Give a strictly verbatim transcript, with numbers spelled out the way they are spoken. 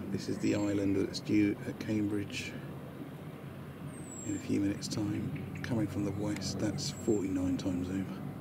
This is the island that's due at Cambridge in a few minutes time. Coming from the west, that's forty-nine times zoom.